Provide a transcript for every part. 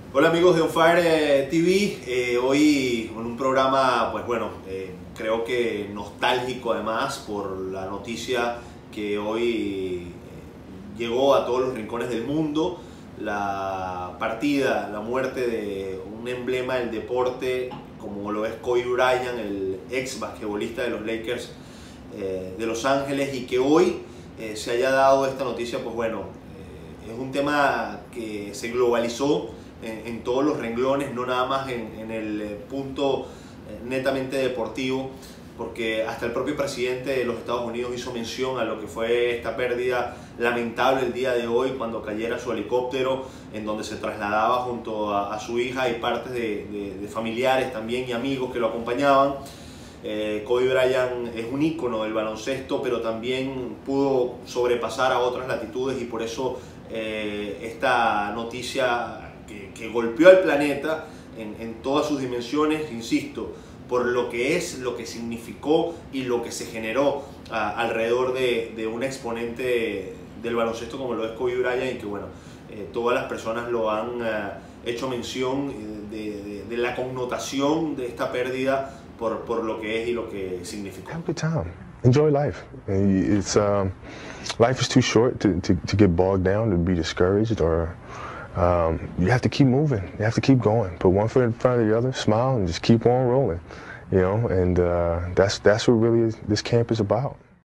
Hola amigos de On Fire TV, hoy con un programa, pues bueno, creo que nostálgico además por la noticia que hoy llegó a todos los rincones del mundo, la partida, la muerte de un emblema del deporte como lo es Kobe Bryant, el ex basquetbolista de los Lakers de Los Ángeles, y que hoy se haya dado esta noticia, pues bueno, es un tema que se globalizó en todos los renglones, no nada más en el punto netamente deportivo, porque hasta el propio presidente de los Estados Unidos hizo mención a lo que fue esta pérdida lamentable el día de hoy cuando cayera su helicóptero en donde se trasladaba junto a su hija y partes de familiares también y amigos que lo acompañaban. Kobe Bryant es un ícono del baloncesto, pero también pudo sobrepasar a otras latitudes, y por eso esta noticia que golpeó al planeta en todas sus dimensiones, insisto, por lo que es, lo que significó y lo que se generó alrededor de un exponente del baloncesto como lo es Kobe Bryant, y que bueno, todas las personas lo han hecho mención de la connotación de esta pérdida por lo que es y lo que significó. Have a good time. Enjoy life. It's life is too short to get bogged down, to be discouraged, or you have to keep moving. You have to keep going. Put one foot in front of the other, smile, and just keep on rolling. You know, and that's what really this camp is about.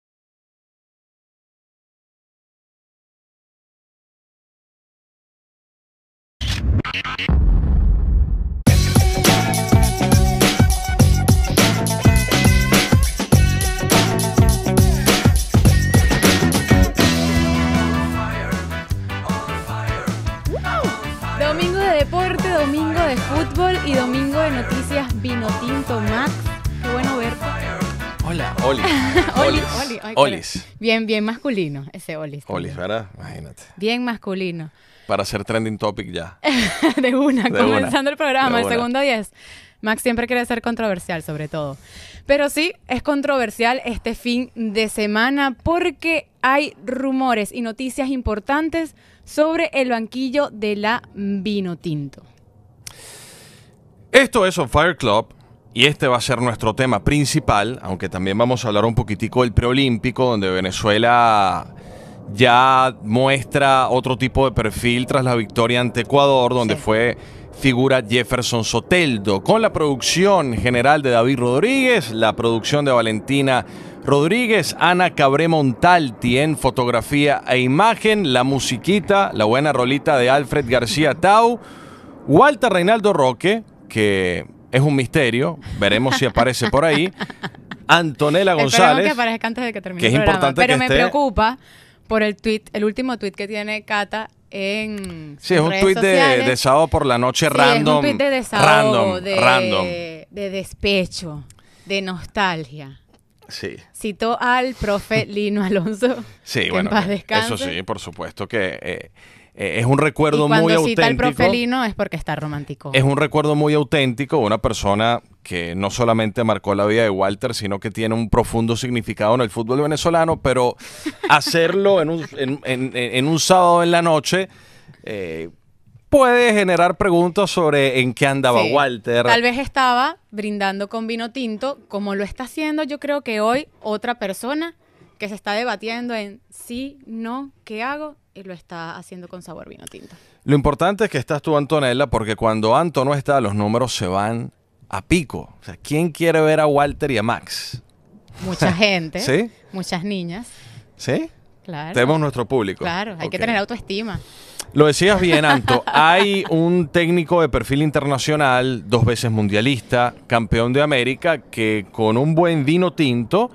Domingo de deporte, domingo de fútbol y domingo de noticias Vinotinto. Max, qué bueno verte. Hola, Olis. Oli. Ay, Olis. Bien masculino ese Olis. Olis, ¿verdad? Imagínate. Bien masculino. Para hacer trending topic ya. De una, comenzando el programa, el una. segundo 10. Max siempre quiere ser controversial, sobre todo. Pero sí, es controversial este fin de semana porque hay rumores y noticias importantes sobre el banquillo de la Vinotinto. Esto es On Fire Club y este va a ser nuestro tema principal, aunque también vamos a hablar un poquitico del preolímpico, donde Venezuela ya muestra otro tipo de perfil tras la victoria ante Ecuador, donde fue figura Jefferson Soteldo, con la producción general de David Rodríguez, la producción de Valentina Rodríguez, Ana Cabré Montalti en fotografía e imagen, la musiquita, la buena rolita de Alfred García Tau, Walter Reinaldo Roque, que es un misterio, veremos si aparece por ahí, Antonella González, Esperemos que aparezca antes de que termine que es el programa, importante pero que me esté. preocupa por el último tweet que tiene Cata en Sí, es un redes tuit sociales. de sábado por la noche, Sí, random. es un tuit de desahogo, random. de despecho, de nostalgia. Sí. Citó al profe Lino Alonso, Sí, que bueno, en paz descanse. eso sí, por supuesto que es un recuerdo Y cuando muy cita al auténtico. profe Lino es porque está romántico. Es un recuerdo muy auténtico, una persona que no solamente marcó la vida de Walter, sino que tiene un profundo significado en el fútbol venezolano, pero hacerlo en un sábado en la noche puede generar preguntas sobre en qué andaba Sí. Walter. Tal vez estaba brindando con vino tinto, como lo está haciendo yo creo que hoy otra persona que se está debatiendo en sí, no, ¿qué hago? Y lo está haciendo con sabor vino tinto. Lo importante es que estás tú, Antonella, porque cuando Anto no está, los números se van a pico. O sea, ¿quién quiere ver a Walter y a Max? Mucha gente, ¿Sí? muchas niñas, ¿Sí? claro. Tenemos nuestro público. Claro, hay que Ok. tener autoestima. Lo decías bien, Anto. Hay un técnico de perfil internacional, 2 veces mundialista, campeón de América, que con un buen vino tinto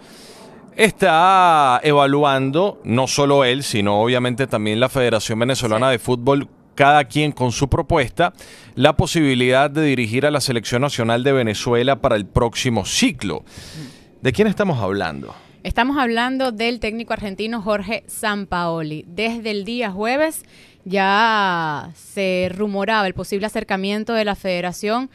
está evaluando, no solo él, sino obviamente también la Federación Venezolana de Fútbol, cada quien con su propuesta, la posibilidad de dirigir a la Selección Nacional de Venezuela para el próximo ciclo. ¿De quién estamos hablando? Estamos hablando del técnico argentino Jorge Sampaoli. Desde el día jueves ya se rumoraba el posible acercamiento de la federación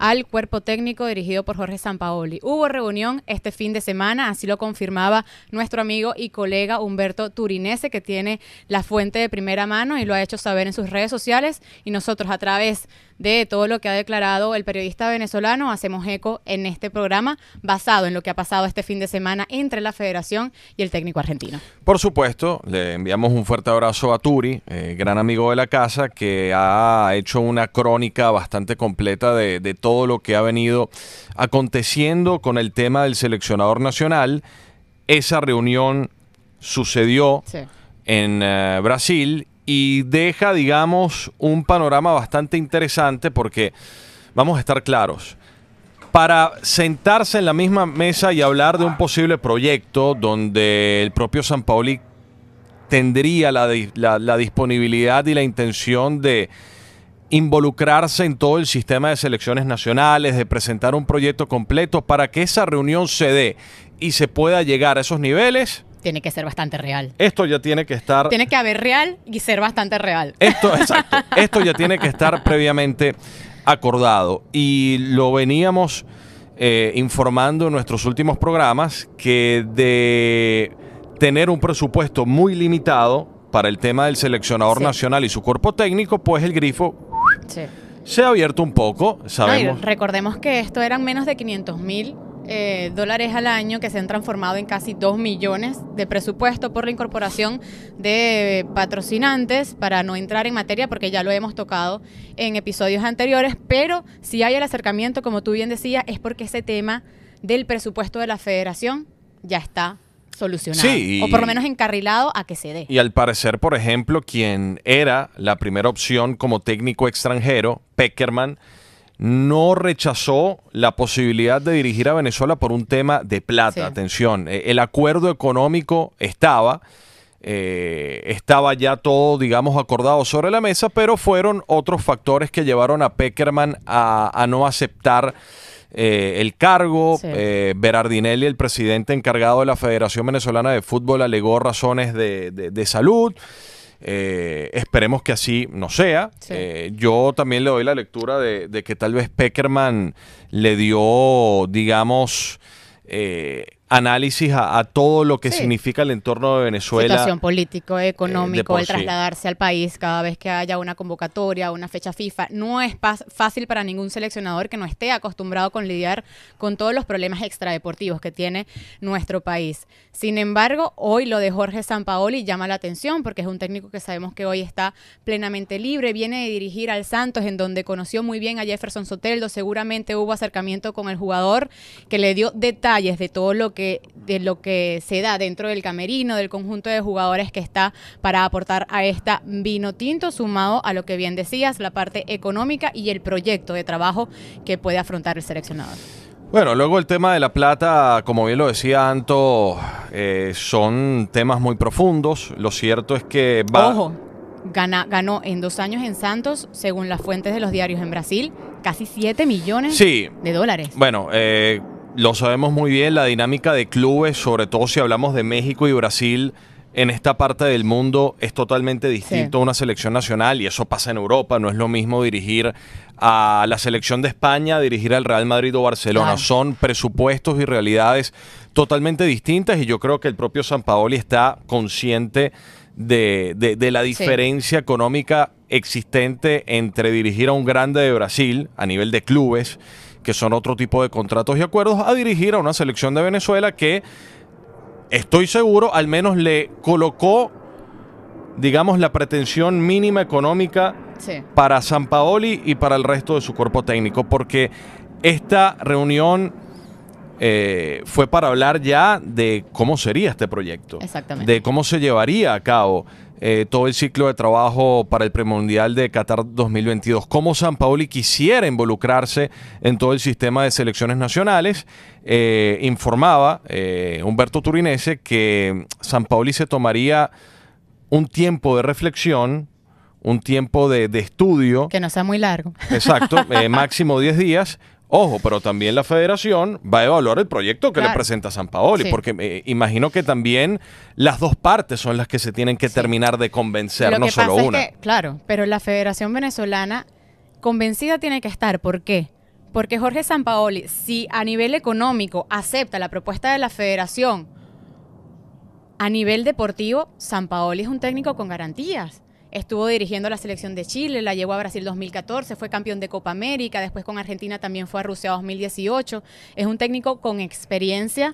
al cuerpo técnico dirigido por Jorge Sampaoli. Hubo reunión este fin de semana, así lo confirmaba nuestro amigo y colega Humberto Turinese, que tiene la fuente de primera mano y lo ha hecho saber en sus redes sociales, y nosotros a través de todo lo que ha declarado el periodista venezolano hacemos eco en este programa basado en lo que ha pasado este fin de semana entre la federación y el técnico argentino. Por supuesto, le enviamos un fuerte abrazo a Turi, gran amigo de la casa, que ha hecho una crónica bastante completa de todo lo que ha venido aconteciendo con el tema del seleccionador nacional. Esa reunión sucedió en Brasil y deja, digamos, un panorama bastante interesante porque, vamos a estar claros, para sentarse en la misma mesa y hablar de un posible proyecto donde el propio Sampaoli tendría la disponibilidad y la intención de involucrarse en todo el sistema de selecciones nacionales, de presentar un proyecto completo para que esa reunión se dé y se pueda llegar a esos niveles. Tiene que ser bastante real. Esto ya tiene que estar... Tiene que haber real y ser bastante real. Exacto. Esto ya tiene que estar previamente acordado. Y lo veníamos informando en nuestros últimos programas, que de tener un presupuesto muy limitado para el tema del seleccionador nacional y su cuerpo técnico, pues el grifo se ha abierto un poco, sabemos. No, recordemos que esto eran menos de 500,000 dólares al año, que se han transformado en casi 2 millones de presupuesto por la incorporación de patrocinantes, para no entrar en materia porque ya lo hemos tocado en episodios anteriores, pero si hay el acercamiento, como tú bien decías, es porque ese tema del presupuesto de la federación ya está solucionado, o por lo menos encarrilado a que se dé. Y al parecer, por ejemplo, quien era la primera opción como técnico extranjero, Pekerman, no rechazó la posibilidad de dirigir a Venezuela por un tema de plata. Atención, el acuerdo económico estaba ya todo, digamos, acordado sobre la mesa, pero fueron otros factores que llevaron a Pekerman a no aceptar el cargo. Berardinelli, el presidente encargado de la Federación Venezolana de Fútbol, alegó razones de salud. Esperemos que así no sea. Yo también le doy la lectura de que tal vez Pekerman le dio, digamos, análisis a todo lo que significa el entorno de Venezuela. Situación político, económico, el trasladarse al país cada vez que haya una convocatoria, una fecha FIFA. No es fácil para ningún seleccionador que no esté acostumbrado con lidiar con todos los problemas extradeportivos que tiene nuestro país. Sin embargo, hoy lo de Jorge Sampaoli llama la atención porque es un técnico que sabemos que hoy está plenamente libre, viene de dirigir al Santos, en donde conoció muy bien a Jefferson Soteldo. Seguramente hubo acercamiento con el jugador, que le dio detalles de todo lo que se da dentro del camerino, del conjunto de jugadores que está para aportar a esta vino tinto, sumado a lo que bien decías, la parte económica y el proyecto de trabajo que puede afrontar el seleccionador. Bueno, luego el tema de la plata, como bien lo decía Anto, son temas muy profundos. Lo cierto es que Ojo, ganó en 2 años en Santos, según las fuentes de los diarios en Brasil, casi 7 millones de dólares. Bueno, lo sabemos muy bien, la dinámica de clubes, sobre todo si hablamos de México y Brasil, en esta parte del mundo es totalmente distinto a una selección nacional, y eso pasa en Europa. No es lo mismo dirigir a la selección de España, dirigir al Real Madrid o Barcelona. Son presupuestos y realidades totalmente distintas, y yo creo que el propio Sampaoli está consciente de la diferencia económica existente entre dirigir a un grande de Brasil a nivel de clubes, que son otro tipo de contratos y acuerdos, a dirigir a una selección de Venezuela que, estoy seguro, al menos le colocó, digamos, la pretensión mínima económica para Sampaoli y para el resto de su cuerpo técnico, porque esta reunión fue para hablar ya de cómo sería este proyecto, de cómo se llevaría a cabo todo el ciclo de trabajo para el premundial de Qatar 2022, cómo Sampaoli quisiera involucrarse en todo el sistema de selecciones nacionales. Informaba Humberto Turinese que Sampaoli se tomaría un tiempo de reflexión, un tiempo de estudio. Que no sea muy largo. Exacto, máximo 10 días. Ojo, pero también la federación va a evaluar el proyecto que le presenta Sampaoli, porque imagino que también las dos partes son las que se tienen que terminar de convencer, no solo una. Claro, pero la Federación Venezolana convencida tiene que estar. ¿Por qué? Porque Jorge Sampaoli, si a nivel económico acepta la propuesta de la federación, a nivel deportivo, Sampaoli es un técnico con garantías. Estuvo dirigiendo la selección de Chile, la llevó a Brasil 2014, fue campeón de Copa América, después con Argentina también fue a Rusia 2018. Es un técnico con experiencia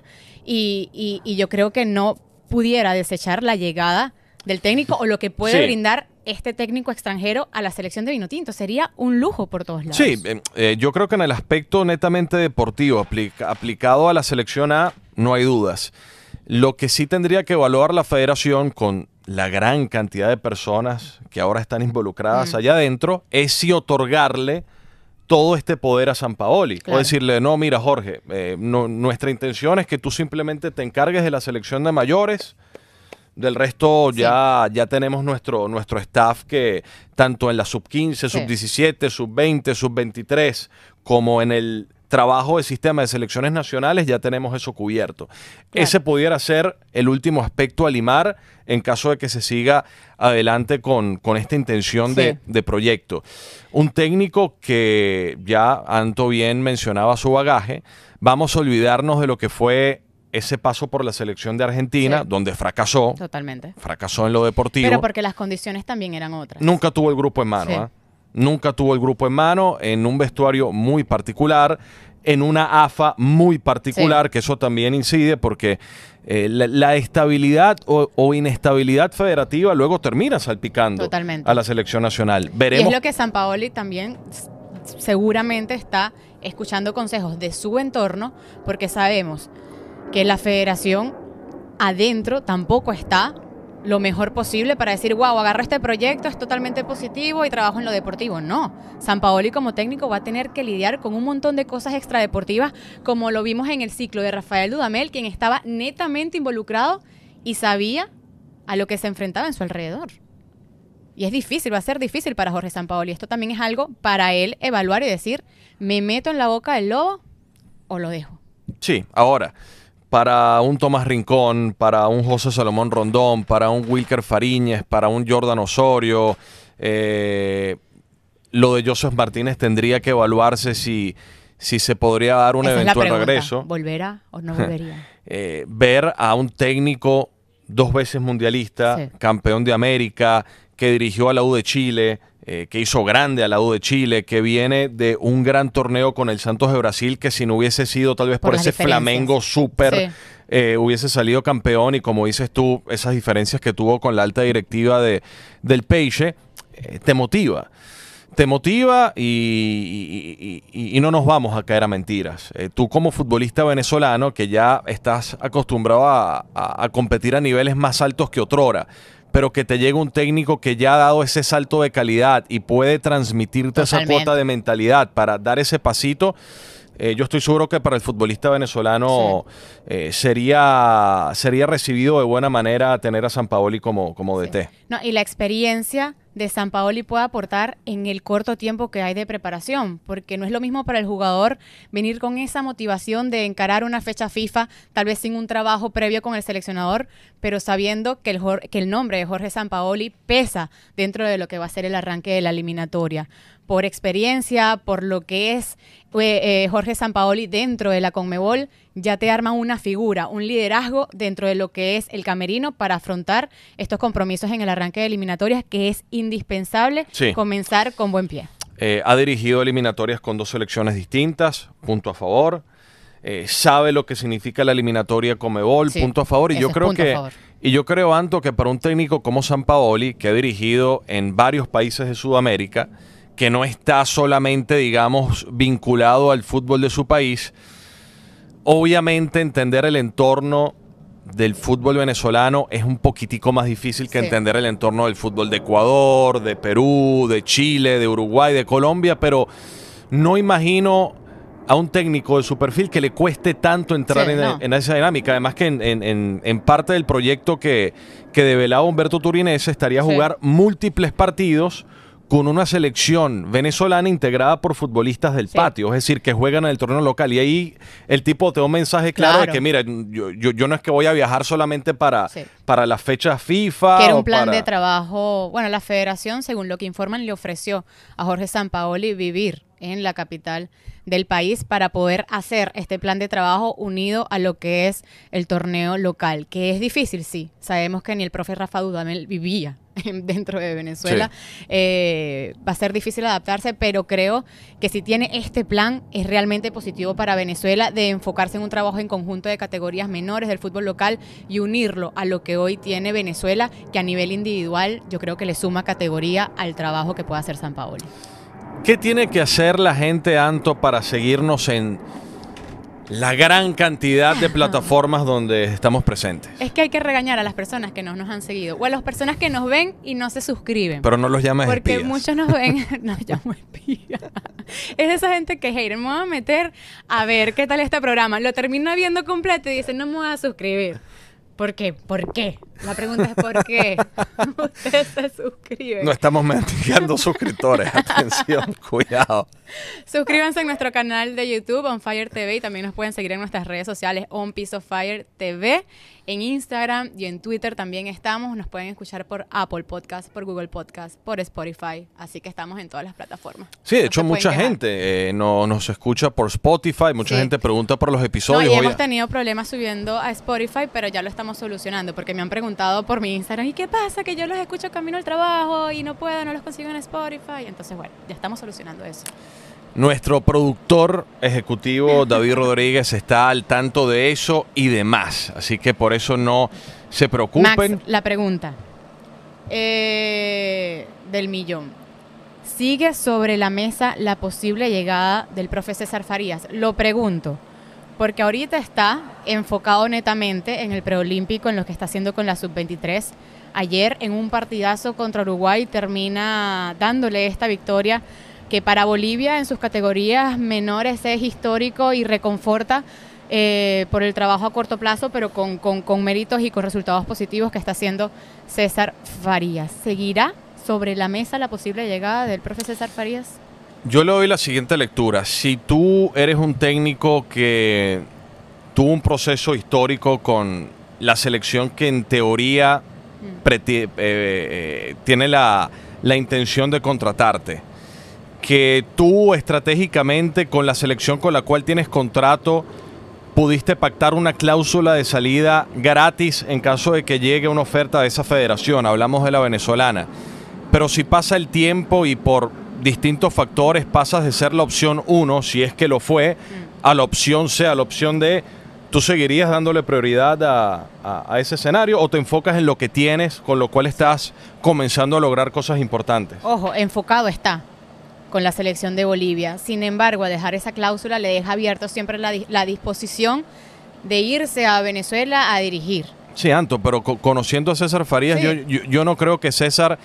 y yo creo que no pudiera desechar la llegada del técnico o lo que puede brindar este técnico extranjero a la selección de Vinotinto. Sería un lujo por todos lados. Sí, yo creo que en el aspecto netamente deportivo, aplicado a la selección A, no hay dudas. Lo que sí tendría que evaluar la federación con la gran cantidad de personas que ahora están involucradas allá adentro es si otorgarle todo este poder a Sampaoli. Claro. O decirle, no, mira Jorge, nuestra intención es que tú simplemente te encargues de la selección de mayores. Del resto ya tenemos nuestro staff que tanto en la sub-15, sub-17, sub-20, sub-23, como en el trabajo de sistema de selecciones nacionales, ya tenemos eso cubierto. Claro. Ese pudiera ser el último aspecto a limar en caso de que se siga adelante con esta intención de proyecto. Un técnico que ya Anto bien mencionaba su bagaje, vamos a olvidarnos de lo que fue ese paso por la selección de Argentina, donde fracasó. Totalmente. Fracasó en lo deportivo. Pero porque las condiciones también eran otras. Nunca tuvo el grupo en mano, ¿eh? Nunca tuvo el grupo en mano, en un vestuario muy particular, en una AFA muy particular, que eso también incide porque la estabilidad o inestabilidad federativa luego termina salpicando a la selección nacional. Veremos. Y es lo que Sampaoli también seguramente está escuchando consejos de su entorno, porque sabemos que la federación adentro tampoco está lo mejor posible para decir, wow, agarro este proyecto, es totalmente positivo y trabajo en lo deportivo. No, Sampaoli como técnico va a tener que lidiar con un montón de cosas extradeportivas, como lo vimos en el ciclo de Rafael Dudamel, quien estaba netamente involucrado y sabía a lo que se enfrentaba en su alrededor. Y es difícil, va a ser difícil para Jorge Sampaoli. Esto también es algo para él evaluar y decir, ¿me meto en la boca del lobo o lo dejo? Sí, ahora, para un Tomás Rincón, para un José Salomón Rondón, para un Wilker Fariñez, para un Jordan Osorio, lo de Joseph Martínez tendría que evaluarse si se podría dar un eventual regreso. ¿Volverá o no volvería? Ver a un técnico 2 veces mundialista, campeón de América, que dirigió a la U de Chile, que hizo grande a la U de Chile, que viene de un gran torneo con el Santos de Brasil, que si no hubiese sido tal vez por ese Flamengo súper, hubiese salido campeón, y como dices tú, esas diferencias que tuvo con la alta directiva del Peixe, te motiva. Te motiva y no nos vamos a caer a mentiras. Tú como futbolista venezolano, que ya estás acostumbrado a competir a niveles más altos que otrora, pero que te llega un técnico que ya ha dado ese salto de calidad y puede transmitirte esa cuota de mentalidad para dar ese pasito, yo estoy seguro que para el futbolista venezolano sería recibido de buena manera tener a Sampaoli como DT. No, y la experiencia de Sampaoli puede aportar en el corto tiempo que hay de preparación, porque no es lo mismo para el jugador venir con esa motivación de encarar una fecha FIFA, tal vez sin un trabajo previo con el seleccionador, pero sabiendo que el nombre de Jorge Sampaoli pesa dentro de lo que va a ser el arranque de la eliminatoria. Por experiencia, por lo que es Jorge Sampaoli dentro de la Conmebol, ya te arma una figura, un liderazgo dentro de lo que es el camerino para afrontar estos compromisos en el arranque de eliminatorias, que es indispensable comenzar con buen pie. Ha dirigido eliminatorias con 2 selecciones distintas, punto a favor. Sabe lo que significa la eliminatoria Conmebol, punto a favor. Y yo creo, Anto, que para un técnico como Sampaoli, que ha dirigido en varios países de Sudamérica, que no está solamente, digamos, vinculado al fútbol de su país, obviamente entender el entorno del fútbol venezolano es un poquitico más difícil que entender el entorno del fútbol de Ecuador, de Perú, de Chile, de Uruguay, de Colombia, pero no imagino a un técnico de su perfil que le cueste tanto entrar en esa dinámica. Además que en parte del proyecto que develaba Humberto Turinese estaría a jugar múltiples partidos con una selección venezolana integrada por futbolistas del patio, es decir, que juegan en el torneo local. Y ahí el tipo te da un mensaje claro de que, mira, yo no es que voy a viajar solamente para las fechas FIFA. Que era un plan de trabajo. Bueno, la federación, según lo que informan, le ofreció a Jorge Sampaoli vivir en la capital del país para poder hacer este plan de trabajo unido a lo que es el torneo local, que es difícil, sí. Sabemos que ni el profe Rafa Dudamel vivía dentro de Venezuela. Va a ser difícil adaptarse, pero creo que si tiene este plan es realmente positivo para Venezuela de enfocarse en un trabajo en conjunto de categorías menores del fútbol local y unirlo a lo que hoy tiene Venezuela, que a nivel individual yo creo que le suma categoría al trabajo que puede hacer Sampaoli. ¿Qué tiene que hacer la gente, Anto, para seguirnos en la gran cantidad de plataformas donde estamos presentes? Es que hay que regañar a las personas que no nos han seguido o a las personas que nos ven y no se suscriben. Pero no los llames porque espías. Muchos nos ven, nos llamo espías. Es esa gente que, hey, me voy a meter a ver qué tal este programa. Lo termino viendo completo y dicen, no me voy a suscribir. ¿Por qué? ¿Por qué? La pregunta es ¿por qué? Ustedes se suscriben. No estamos mendigando suscriptores. Atención, cuidado. Suscríbanse en nuestro canal de YouTube, On Fire TV, y también nos pueden seguir en nuestras redes sociales, On Piece of Fire TV. En Instagram y en Twitter también estamos. Nos pueden escuchar por Apple Podcast, por Google Podcast, por Spotify. Así que estamos en todas las plataformas. Sí, de hecho mucha gente nos escucha por Spotify. Mucha gente pregunta por los episodios. No, y hemos tenido problemas subiendo a Spotify, pero ya lo estamos solucionando porque me han preguntado por mi Instagram, ¿y qué pasa? Que yo los escucho camino al trabajo y no puedo, no los consigo en Spotify. Entonces, bueno, ya estamos solucionando eso. Nuestro productor ejecutivo, David Rodríguez, está al tanto de eso y demás. Así que por eso no se preocupen. Max, la pregunta del millón. ¿Sigue sobre la mesa la posible llegada del profe César Farías? Lo pregunto, porque ahorita está enfocado netamente en el preolímpico, en lo que está haciendo con la sub-23. Ayer, en un partidazo contra Uruguay, termina dándole esta victoria que para Bolivia en sus categorías menores es histórico y reconforta por el trabajo a corto plazo, pero con méritos y con resultados positivos que está haciendo César Farías. ¿Seguirá sobre la mesa la posible llegada del profe César Farías? Yo le doy la siguiente lectura. Si tú eres un técnico que tuvo un proceso histórico con la selección que en teoría tiene la intención de contratarte, que tú estratégicamente con la selección con la cual tienes contrato pudiste pactar una cláusula de salida gratis en caso de que llegue una oferta de esa federación, hablamos de la venezolana, pero si pasa el tiempo y por distintos factores pasas de ser la opción 1, si es que lo fue, a la opción C, a la opción D, ¿tú seguirías dándole prioridad a ese escenario o te enfocas en lo que tienes, con lo cual estás comenzando a lograr cosas importantes? Ojo, enfocado está con la selección de Bolivia. Sin embargo, a dejar esa cláusula le deja abierto siempre la disposición de irse a Venezuela a dirigir. Sí, Anto, pero conociendo a César Farías, sí, yo no creo que César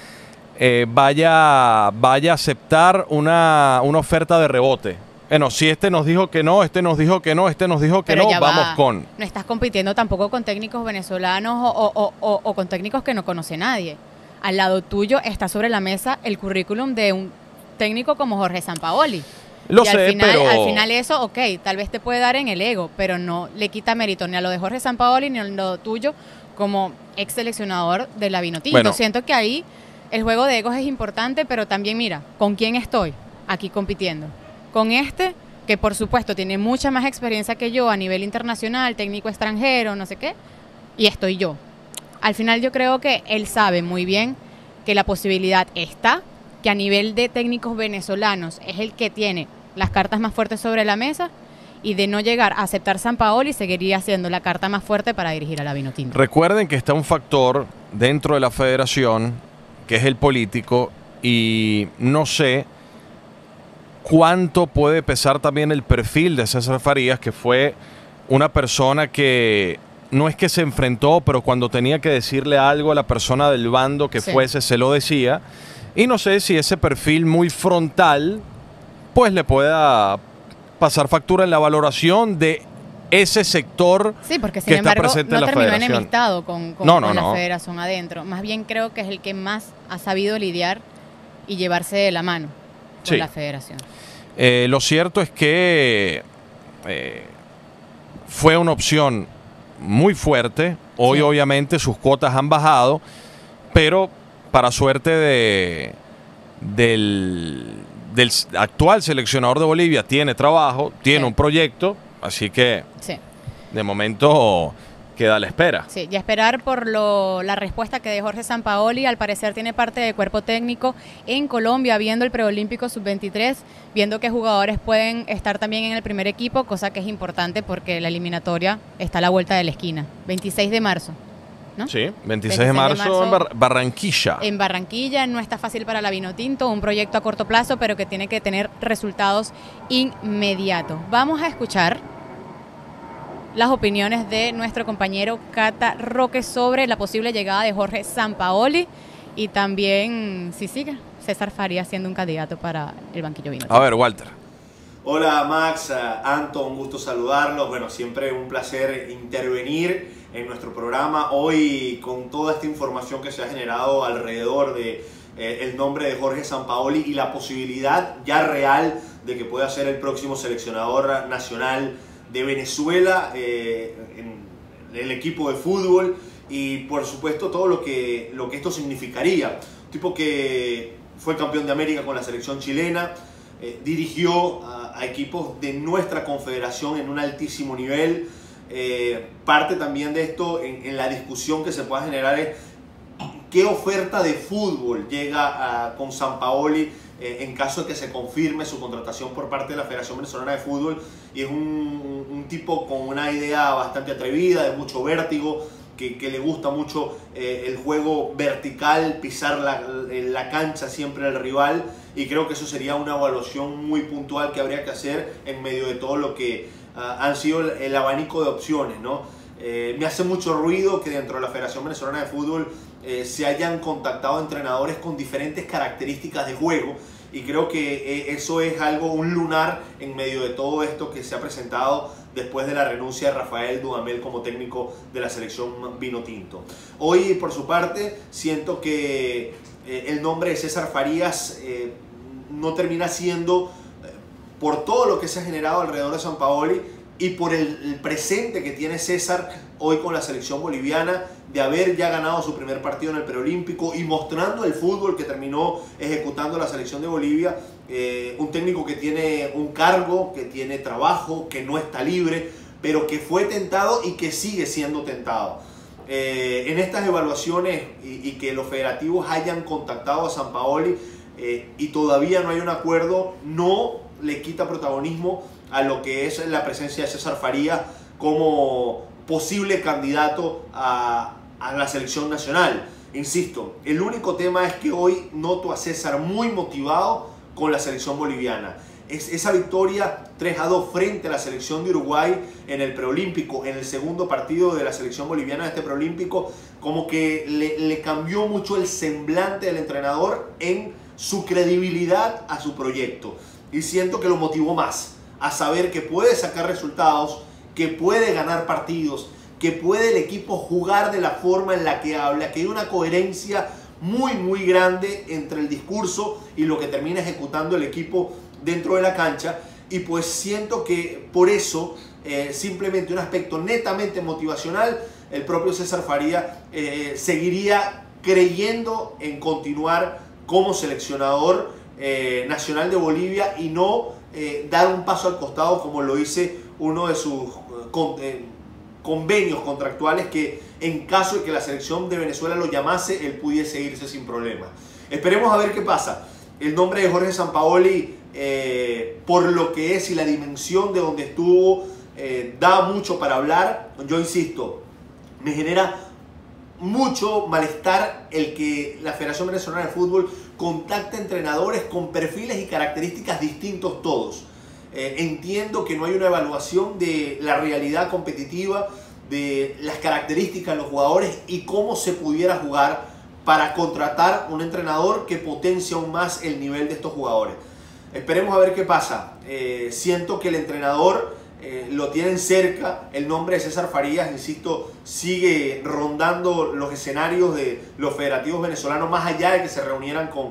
vaya a aceptar una oferta de rebote. Bueno, si este nos dijo que no, este nos dijo que no, este nos dijo que pero no, vamos con... No estás compitiendo tampoco con técnicos venezolanos o con técnicos que no conoce nadie. Al lado tuyo está sobre la mesa el currículum de un técnico como Jorge Sampaoli. Lo sé, pero... Al final eso, ok, tal vez te puede dar en el ego, pero no le quita mérito ni a lo de Jorge Sampaoli ni a lo tuyo como ex seleccionador de la Vinotinto. Bueno. Siento que ahí el juego de egos es importante, pero también mira, ¿con quién estoy aquí compitiendo? Con este, que por supuesto tiene mucha más experiencia que yo a nivel internacional, técnico extranjero, no sé qué, y estoy yo. Al final yo creo que él sabe muy bien que la posibilidad está, que a nivel de técnicos venezolanos es el que tiene las cartas más fuertes sobre la mesa, y de no llegar a aceptar Sampaoli seguiría siendo la carta más fuerte para dirigir a la Vinotinto. Recuerden que está un factor dentro de la federación que es el político, y no sé cuánto puede pesar también el perfil de César Farías, que fue una persona que no es que se enfrentó, pero cuando tenía que decirle algo a la persona del bando que fuese, se lo decía. Y no sé si ese perfil muy frontal pues le pueda pasar factura en la valoración de ese sector. Sí, porque sin que está embargo presente no en la terminó federación. enemistado con No. la federación adentro. Más bien creo que es el que más ha sabido lidiar y llevarse de la mano con Sí. la federación. Lo cierto es que fue una opción muy fuerte. Hoy Sí. obviamente sus cuotas han bajado, pero para suerte del actual seleccionador de Bolivia, tiene trabajo, tiene Sí. un proyecto, así que Sí. de momento queda a la espera. Sí, y a esperar por la respuesta que de Jorge Sampaoli. Al parecer tiene parte del cuerpo técnico en Colombia, viendo el preolímpico sub-23, viendo que jugadores pueden estar también en el primer equipo, cosa que es importante porque la eliminatoria está a la vuelta de la esquina, 26 de marzo, ¿no? Sí, 26 de marzo en Barranquilla. En Barranquilla. No está fácil para la Vinotinto, un proyecto a corto plazo, pero que tiene que tener resultados inmediatos. Vamos a escuchar las opiniones de nuestro compañero Cata Roque sobre la posible llegada de Jorge Sampaoli y también, si sigue, César Farías siendo un candidato para el banquillo Vinotinto. A ver, Walter. Hola Max, Anto, un gusto saludarlos. Bueno, siempre un placer intervenir en nuestro programa. Hoy con toda esta información que se ha generado alrededor de el nombre de Jorge Sampaoli y la posibilidad ya real de que pueda ser el próximo seleccionador nacional de Venezuela en el equipo de fútbol y por supuesto todo lo que esto significaría. Un tipo que fue campeón de América con la selección chilena, dirigió a equipos de nuestra confederación en un altísimo nivel. Parte también de esto en la discusión que se pueda generar es qué oferta de fútbol llega con Sampaoli en caso de que se confirme su contratación por parte de la Federación Venezolana de Fútbol. Y es un tipo con una idea bastante atrevida, de mucho vértigo, que le gusta mucho el juego vertical, pisar la cancha siempre al rival, y creo que eso sería una evaluación muy puntual que habría que hacer en medio de todo lo que han sido el abanico de opciones, ¿no? Me hace mucho ruido que dentro de la Federación Venezolana de Fútbol se hayan contactado entrenadores con diferentes características de juego, y creo que eso es un lunar en medio de todo esto que se ha presentado después de la renuncia de Rafael Dudamel como técnico de la selección Vinotinto. Hoy, por su parte, siento que el nombre de César Farías no termina siendo, por todo lo que se ha generado alrededor de Sampaoli y por el presente que tiene César hoy con la selección boliviana, de haber ya ganado su primer partido en el preolímpico y mostrando el fútbol que terminó ejecutando la selección de Bolivia. Un técnico que tiene un cargo, que tiene trabajo, que no está libre, pero que fue tentado y que sigue siendo tentado. En estas evaluaciones y que los federativos hayan contactado a Sampaoli y todavía no hay un acuerdo, no le quita protagonismo a lo que es la presencia de César Farías como posible candidato a la selección nacional. Insisto, el único tema es que hoy noto a César muy motivado con la selección boliviana. Esa victoria 3-2 frente a la selección de Uruguay en el preolímpico, en el segundo partido de la selección boliviana de este preolímpico, como que le cambió mucho el semblante del entrenador en su credibilidad a su proyecto. Y siento que lo motivó más a saber que puede sacar resultados, que puede ganar partidos, que puede el equipo jugar de la forma en la que habla, que hay una coherencia muy grande entre el discurso y lo que termina ejecutando el equipo dentro de la cancha. Y pues siento que por eso, simplemente un aspecto netamente motivacional, el propio César Farías seguiría creyendo en continuar como seleccionador nacional de Bolivia y no dar un paso al costado como lo dice uno de sus convenios contractuales, que en caso de que la selección de Venezuela lo llamase, él pudiese irse sin problema. Esperemos a ver qué pasa. El nombre de Jorge Sampaoli, por lo que es y la dimensión de donde estuvo, da mucho para hablar. Yo insisto, me genera mucho malestar el que la Federación Venezolana de Fútbol contacte entrenadores con perfiles y características distintos todos. Entiendo que no hay una evaluación de la realidad competitiva, de las características de los jugadores y cómo se pudiera jugar para contratar un entrenador que potencie aún más el nivel de estos jugadores. Esperemos a ver qué pasa. Siento que el entrenador lo tienen cerca. El nombre de César Farías, insisto, sigue rondando los escenarios de los federativos venezolanos, más allá de que se reunieran con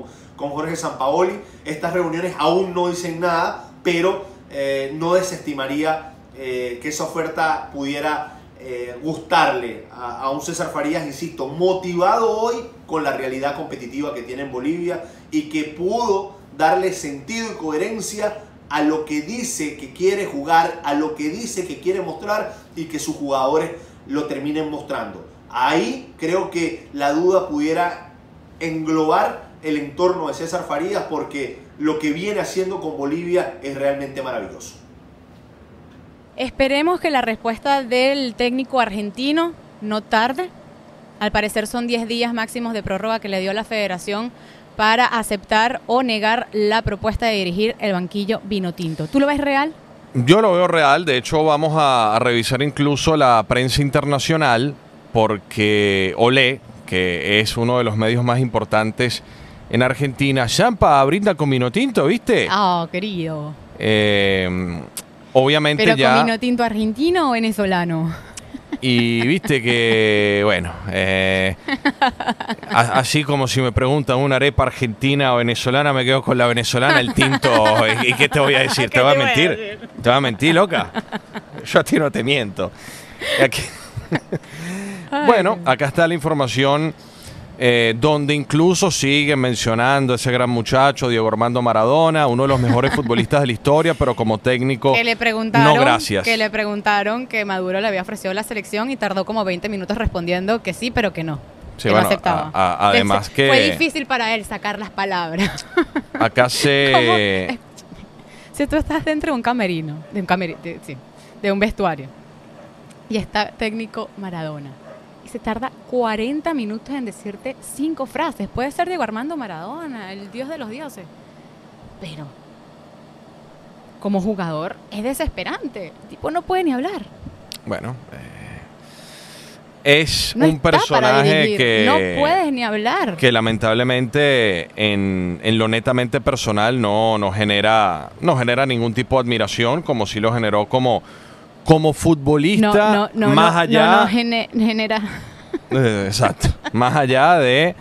con Jorge Sampaoli. Estas reuniones aún no dicen nada, pero no desestimaría que esa oferta pudiera gustarle a un César Farías, insisto, motivado hoy con la realidad competitiva que tiene en Bolivia y que pudo darle sentido y coherencia a lo que dice que quiere jugar, a lo que dice que quiere mostrar y que sus jugadores lo terminen mostrando. Ahí creo que la duda pudiera englobar el entorno de César Farías, porque lo que viene haciendo con Bolivia es realmente maravilloso. Esperemos que la respuesta del técnico argentino no tarde. Al parecer son 10 días máximos de prórroga que le dio la federación para aceptar o negar la propuesta de dirigir el banquillo vinotinto. ¿Tú lo ves real? Yo lo veo real. De hecho, vamos a revisar incluso la prensa internacional, porque Olé, que es uno de los medios más importantes en Argentina, Champa brinda con vinotinto, ¿viste? Oh, querido. Obviamente ¿Pero ya... con vino tinto argentino o venezolano? Y viste que, bueno, así como si me preguntan una arepa argentina o venezolana, me quedo con la venezolana, el tinto. ¿Y qué te voy a decir? ¿Te voy a mentir? ¿Te voy a mentir, loca? Yo a ti no te miento. Bueno, acá está la información. Donde incluso siguen mencionando a ese gran muchacho, Diego Armando Maradona, uno de los mejores futbolistas de la historia, pero como técnico, no gracias. Que le preguntaron que Maduro le había ofrecido la selección y tardó como 20 minutos respondiendo que sí, pero que no. Sí, que bueno, no aceptaba. Además que... Fue difícil para él sacar las palabras. Acá se... Si tú estás dentro de un camerino, de un vestuario, y está técnico Maradona, se tarda 40 minutos en decirte 5 frases. Puede ser Diego Armando Maradona, el dios de los dioses. Pero como jugador es desesperante. El tipo no puede ni hablar. Bueno, es no un personaje que... No puedes ni hablar. Que lamentablemente en lo netamente personal no genera ningún tipo de admiración, como si lo generó como futbolista, más allá... genera... Exacto. Más allá de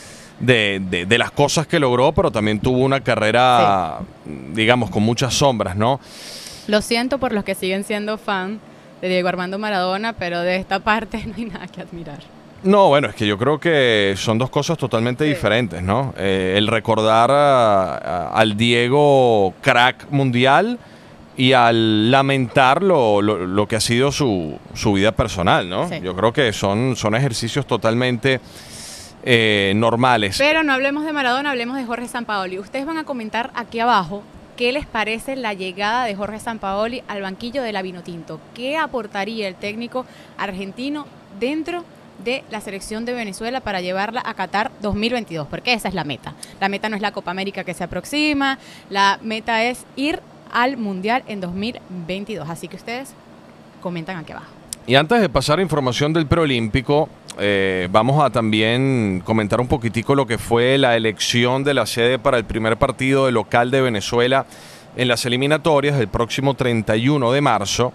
las cosas que logró, pero también tuvo una carrera, digamos, con muchas sombras, ¿no? Lo siento por los que siguen siendo fan de Diego Armando Maradona, pero de esta parte no hay nada que admirar. No, bueno, es que yo creo que son dos cosas totalmente diferentes, ¿no? El recordar al Diego crack mundial y al lamentar lo que ha sido su vida personal, ¿no? Sí. Yo creo que son ejercicios totalmente normales. Pero no hablemos de Maradona, hablemos de Jorge Sampaoli. Ustedes van a comentar aquí abajo qué les parece la llegada de Jorge Sampaoli al banquillo de la Vinotinto. ¿Qué aportaría el técnico argentino dentro de la selección de Venezuela para llevarla a Qatar 2022? Porque esa es la meta. La meta no es la Copa América que se aproxima, la meta es ir al Mundial en 2022. Así que ustedes comentan aquí abajo. Y antes de pasar a información del preolímpico, vamos a también comentar un poquitico lo que fue la elección de la sede para el primer partido de local de Venezuela en las eliminatorias del próximo 31 de marzo.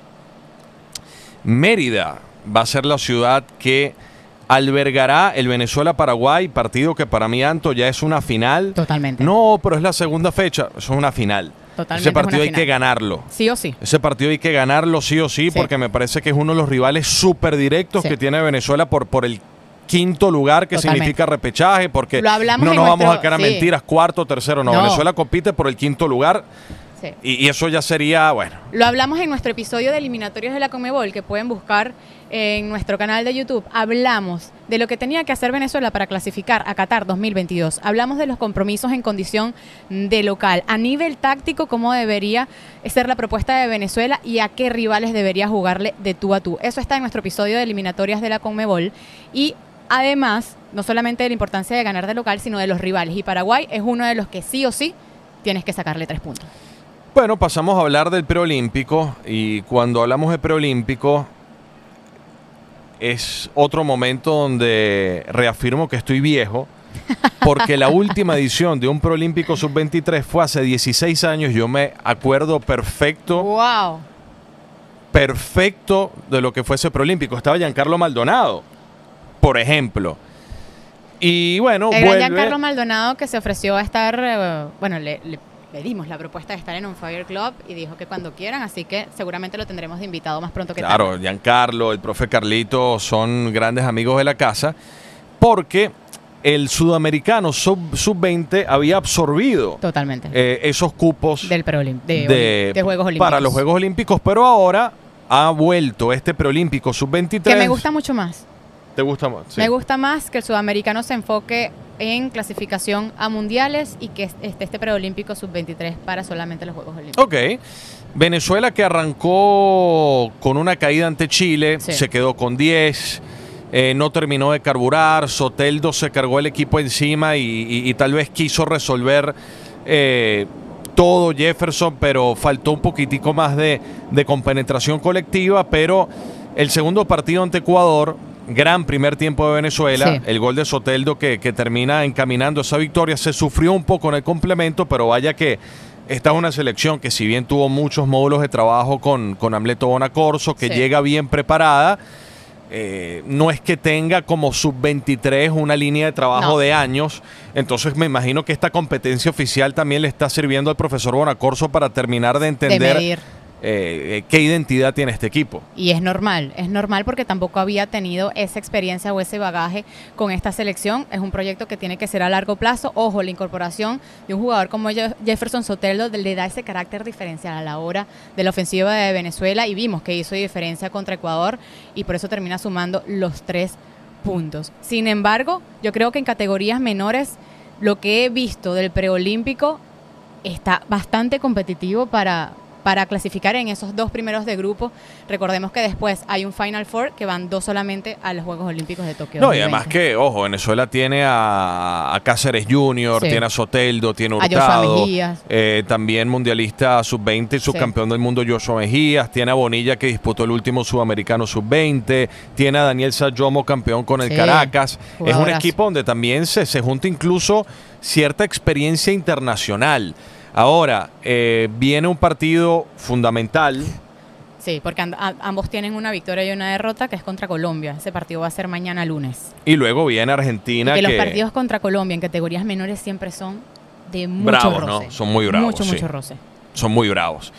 Mérida va a ser la ciudad que albergará el Venezuela-Paraguay, partido que para mí, Anto, ya es una final. Totalmente. No, pero es la segunda fecha, eso es una final. Totalmente. Ese partido hay que ganarlo. Sí o sí. Ese partido hay que ganarlo sí o sí, porque me parece que es uno de los rivales súper directos que tiene Venezuela por el quinto lugar, que significa repechaje, porque no nos vamos a quedar a mentiras, cuarto, tercero, no. Venezuela compite por el quinto lugar. Sí. Y eso ya sería, bueno. Lo hablamos en nuestro episodio de eliminatorios de la Conmebol, que pueden buscar en nuestro canal de YouTube. Hablamos de lo que tenía que hacer Venezuela para clasificar a Qatar 2022. Hablamos de los compromisos en condición de local. A nivel táctico, cómo debería ser la propuesta de Venezuela y a qué rivales debería jugarle de tú a tú. Eso está en nuestro episodio de eliminatorias de la Conmebol. Y además, no solamente de la importancia de ganar de local, sino de los rivales. Y Paraguay es uno de los que sí o sí tienes que sacarle 3 puntos. Bueno, pasamos a hablar del preolímpico, y cuando hablamos de preolímpico es otro momento donde reafirmo que estoy viejo, porque la última edición de un preolímpico sub-23 fue hace 16 años. Yo me acuerdo perfecto de lo que fue ese preolímpico. Estaba Giancarlo Maldonado, por ejemplo. Y bueno, El gran vuelve. Giancarlo Maldonado, que se ofreció a estar, bueno, le dimos la propuesta de estar en On Fire Club y dijo que cuando quieran, así que seguramente lo tendremos de invitado más pronto que Claro, tarde. Giancarlo, el profe Carlito son grandes amigos de la casa, porque el sudamericano sub-20 había absorbido Totalmente. esos cupos Del de Juegos Olímpicos. para los Juegos Olímpicos, pero ahora ha vuelto este preolímpico sub-23. Que me gusta mucho más. ¿Te gusta más? Sí. Me gusta más que el sudamericano se enfoque en clasificación a mundiales y que esté este preolímpico sub-23 para solamente los Juegos Olímpicos. Ok. Venezuela, que arrancó con una caída ante Chile, Sí. se quedó con 10, no terminó de carburar, Soteldo se cargó el equipo encima y tal vez quiso resolver todo Jefferson, pero faltó un poquitico más de compenetración colectiva. Pero el segundo partido ante Ecuador, gran primer tiempo de Venezuela, Sí. el gol de Soteldo que termina encaminando esa victoria, se sufrió un poco en el complemento, pero vaya que esta es una selección que, si bien tuvo muchos módulos de trabajo con Amleto Bonacorso, que Sí. llega bien preparada, no es que tenga como sub-23 una línea de trabajo No. de años. Entonces me imagino que esta competencia oficial también le está sirviendo al profesor Bonacorso para terminar de De entender medir. qué identidad tiene este equipo. Y es normal porque tampoco había tenido esa experiencia o ese bagaje con esta selección. Es un proyecto que tiene que ser a largo plazo. Ojo, la incorporación de un jugador como Jefferson Soteldo le da ese carácter diferencial a la hora de la ofensiva de Venezuela, y vimos que hizo diferencia contra Ecuador y por eso termina sumando los 3 puntos. Sin embargo, yo creo que en categorías menores lo que he visto del preolímpico está bastante competitivo para clasificar en esos 2 primeros de grupo. Recordemos que después hay un Final Four que van 2 solamente a los Juegos Olímpicos de Tokio. No, y 2020. además que, ojo, Venezuela tiene a Cáceres Jr., Sí. tiene a Soteldo, tiene a A Joshua Hurtado, Mejías. también mundialista sub-20 y subcampeón del mundo Joshua Mejías, tiene a Bonilla, que disputó el último sudamericano sub-20, tiene a Daniel Sayomo, campeón con el Sí, Caracas. Es un jugadorazo. equipo donde también se junta incluso cierta experiencia internacional. Ahora, viene un partido fundamental. Sí, porque ambos tienen una victoria y una derrota, que es contra Colombia. Ese partido va a ser mañana lunes. Y luego viene Argentina, Y que que los partidos contra Colombia en categorías menores siempre son de mucho Bravos, roce. ¿no? Son muy bravos, sí. Mucho roce. son muy bravos.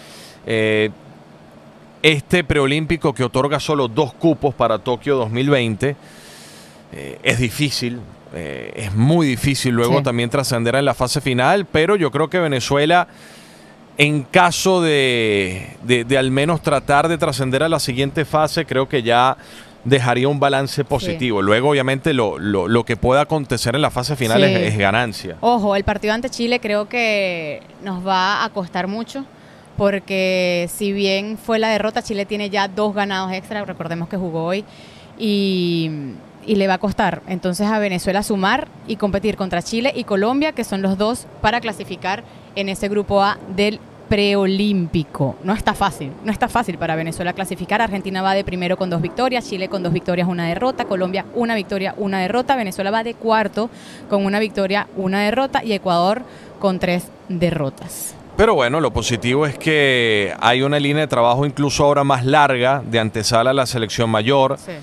Este preolímpico, que otorga solo 2 cupos para Tokio 2020, es difícil. Es muy difícil luego Sí. también trascender en la fase final, pero yo creo que Venezuela, en caso de al menos tratar de trascender a la siguiente fase, creo que ya dejaría un balance positivo. Luego, obviamente, lo que pueda acontecer en la fase final Sí. es ganancia. Ojo, el partido ante Chile creo que nos va a costar mucho, porque si bien fue la derrota, Chile tiene ya 2 ganados extra, recordemos que jugó hoy, y le va a costar entonces a Venezuela sumar y competir contra Chile y Colombia, que son los 2 para clasificar en ese grupo A del preolímpico. No está fácil para Venezuela clasificar. Argentina va de primero con 2 victorias, Chile con 2 victorias, 1 derrota, Colombia 1 victoria, 1 derrota, Venezuela va de cuarto con 1 victoria, 1 derrota y Ecuador con 3 derrotas. Pero bueno, lo positivo es que hay una línea de trabajo incluso ahora más larga de antesala a la selección mayor. Sí.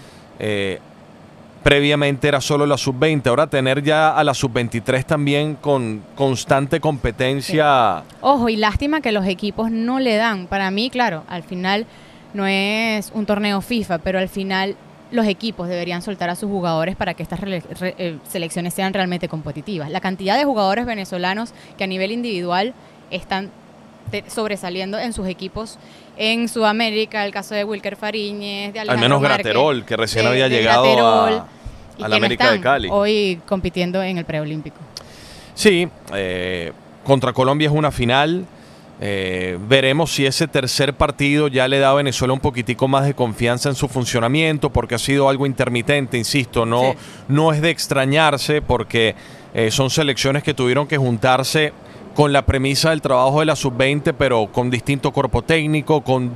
Previamente era solo la sub-20, ahora tener ya a la sub-23 también con constante competencia. Ojo, y lástima que los equipos no le dan. Para mí, claro, al final no es un torneo FIFA, pero al final los equipos deberían soltar a sus jugadores para que estas selecciones sean realmente competitivas. La cantidad de jugadores venezolanos que a nivel individual están sobresaliendo en sus equipos en Sudamérica, el caso de Wilker Fariñez, de Al Alejandro menos Márquez, Graterol, que recién había de llegado Graterol, y a que la no América de están Cali. hoy compitiendo en el preolímpico. Sí, contra Colombia es una final. Veremos si ese tercer partido ya le da a Venezuela un poquitico más de confianza en su funcionamiento, porque ha sido algo intermitente, insisto, no, Sí. no es de extrañarse, porque son selecciones que tuvieron que juntarse con la premisa del trabajo de la sub-20, pero con distinto cuerpo técnico, con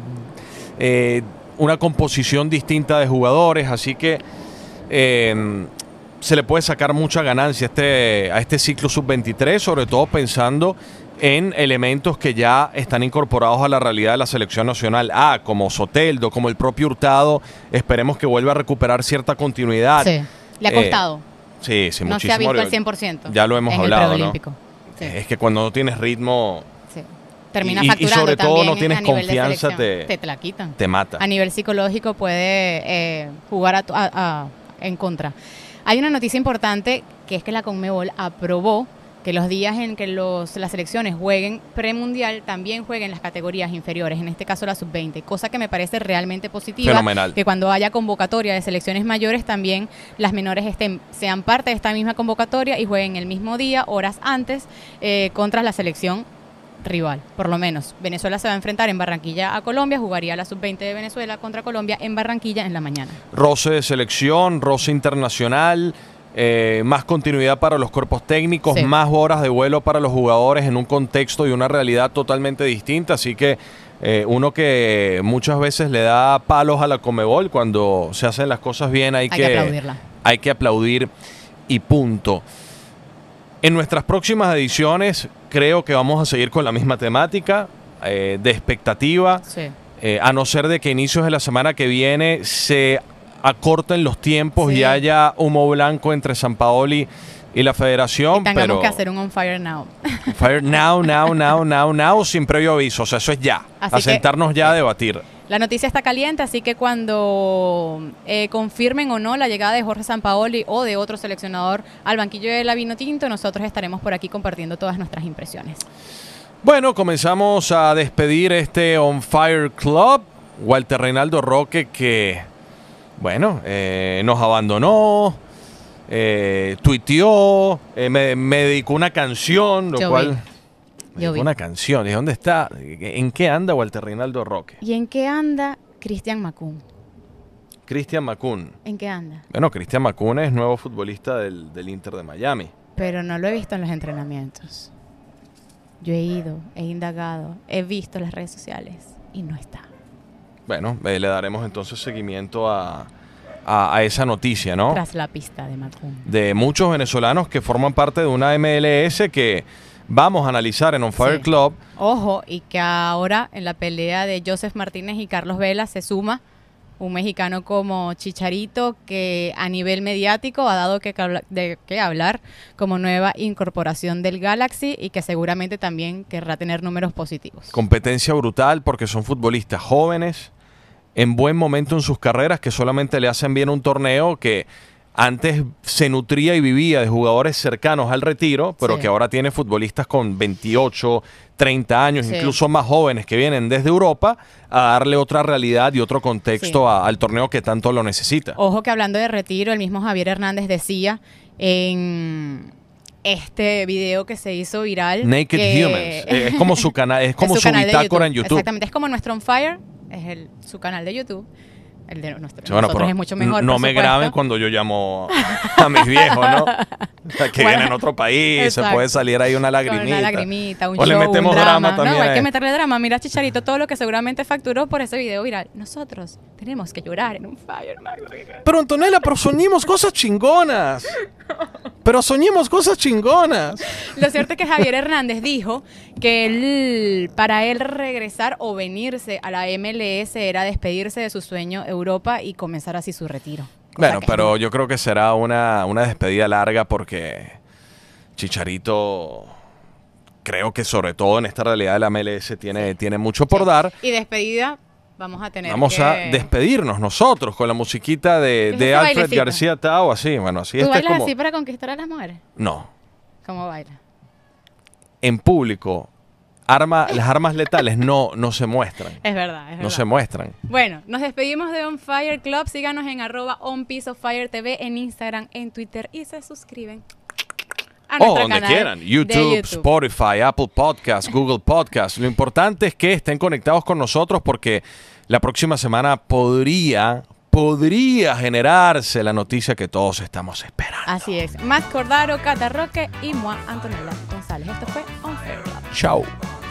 una composición distinta de jugadores, así que se le puede sacar mucha ganancia a este ciclo sub-23, sobre todo pensando en elementos que ya están incorporados a la realidad de la selección nacional, como Soteldo, como el propio Hurtado. Esperemos que vuelva a recuperar cierta continuidad. Sí, le ha costado. Sí, sí, no se ha muchísimo. visto al 100%. Ya lo hemos en el hablado, ¿no? preolímpico. Sí, Es que cuando no tienes ritmo, sí. Termina y facturando sobre todo también no tienes a nivel de confianza, selección. Te la quitan. te mata. A nivel psicológico puede jugar en contra. Hay una noticia importante, que es que la Conmebol aprobó que los días en que las selecciones jueguen premundial también jueguen las categorías inferiores, en este caso la sub-20, cosa que me parece realmente positiva. Fenomenal. Que cuando haya convocatoria de selecciones mayores también las menores sean parte de esta misma convocatoria y jueguen el mismo día, horas antes, contra la selección rival, por lo menos. Venezuela se va a enfrentar en Barranquilla a Colombia, jugaría la sub-20 de Venezuela contra Colombia en Barranquilla en la mañana. Roce de selección, roce internacional, más continuidad para los cuerpos técnicos, Sí. más horas de vuelo para los jugadores en un contexto y una realidad totalmente distinta. Así que uno que muchas veces le da palos a la Conmebol, cuando se hacen las cosas bien hay que aplaudirla. Hay que aplaudir y punto. En nuestras próximas ediciones creo que vamos a seguir con la misma temática de expectativa, Sí. a no ser de que a inicios de la semana que viene se acorten los tiempos Sí. y haya humo blanco entre Sampaoli y la federación. Y tengamos pero que hacer un on fire now. fire now, sin previo aviso. O sea, eso es ya. Así A que- sentarnos ya a debatir. La noticia está caliente, así que cuando confirmen o no la llegada de Jorge Sampaoli o de otro seleccionador al banquillo de la Vinotinto, nosotros estaremos por aquí compartiendo todas nuestras impresiones. Bueno, comenzamos a despedir este On Fire Club. Walter Reinaldo Roque, que, bueno, nos abandonó, tuiteó, me dedicó una canción, lo Yo cual... vi. Me Yo dedicó vi. una canción. ¿Y dónde está? ¿En qué anda Walter Reinaldo Roque? ¿Y en qué anda Cristian Macún? Cristian Macún. ¿En qué anda? Bueno, Cristian Macún es nuevo futbolista del Inter de Miami. Pero no lo he visto en los entrenamientos. Yo he ido, he indagado, he visto las redes sociales y no está. Bueno, le daremos entonces seguimiento a esa noticia, ¿no? Tras la pista de Macún. De muchos venezolanos que forman parte de una MLS que vamos a analizar en On Fire Sí. Club. Ojo, y que ahora en la pelea de Joseph Martínez y Carlos Vela se suma un mexicano como Chicharito, que a nivel mediático ha dado de qué hablar como nueva incorporación del Galaxy y que seguramente también querrá tener números positivos. Competencia brutal porque son futbolistas jóvenes, en buen momento en sus carreras, que solamente le hacen bien un torneo que antes se nutría y vivía de jugadores cercanos al retiro, pero Sí. que ahora tiene futbolistas con 28, 30 años, Sí. incluso más jóvenes que vienen desde Europa a darle otra realidad y otro contexto Sí. al torneo que tanto lo necesita. Ojo que hablando de retiro, el mismo Javier Hernández decía en este video que se hizo viral. Naked que- Humans. Es como su canal, es como Es su canal de bitácora en YouTube. Exactamente, es como nuestro On Fire, es su canal de YouTube. El de nuestro, Sí, bueno, nosotros pero es mucho mejor. no por me supuesto. graben cuando yo llamo a mis viejos, ¿no? Que Bueno, vienen en otro país, exacto. se puede salir ahí una Con lagrimita. una lagrimita, un O le show, metemos un drama. drama también. No, hay que meterle drama. Mira Chicharito, todo lo que seguramente facturó por ese video viral. Nosotros tenemos que llorar en un Fire, Max. Pero Antonella, pero soñemos cosas chingonas. Pero soñemos cosas chingonas. Lo cierto es que Javier Hernández dijo que para él regresar o venirse a la MLS era despedirse de su sueño Europa y comenzar así su retiro. Cosa Bueno, que- pero yo creo que será una despedida larga porque Chicharito, creo que sobre todo en esta realidad de la MLS tiene mucho por dar. Y despedida vamos a tener Vamos que... a despedirnos nosotros con la musiquita ¿Qué es de ese Alfred bailecito? García Tao, así, bueno, así ¿Tú este es bailas como... así para conquistar a las mujeres? No, ¿Cómo bailas? en público, las armas letales no se muestran, Es verdad, es verdad. no se muestran. Bueno, nos despedimos de On Fire Club. Síganos en @OnPieceOfFireTV en Instagram, en Twitter y se suscriben a O nuestro donde canal quieran, de YouTube, Spotify, Apple Podcasts, Google Podcasts. Lo importante es que estén conectados con nosotros porque la próxima semana podría generarse la noticia que todos estamos esperando. Así es. Matt Cordaro, Cata Roque y moi, Antonella González. Esto fue On Fire Club. Chao.